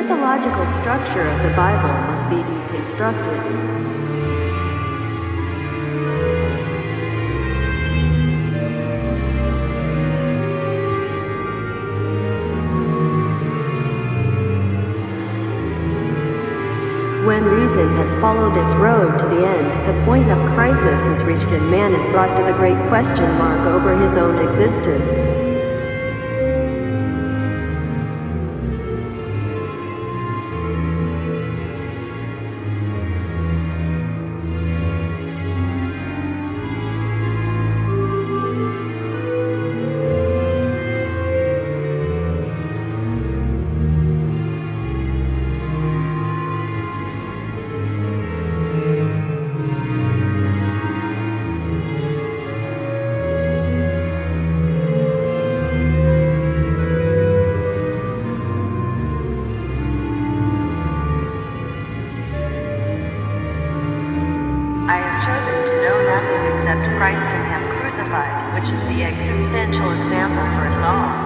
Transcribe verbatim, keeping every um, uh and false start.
mythological structure of the Bible must be deconstructed. When reason has followed its road to the end, the point of crisis is reached and man is brought to the great question mark over his own existence. I have chosen to know nothing except Christ and Him crucified, which is the existential example for us all.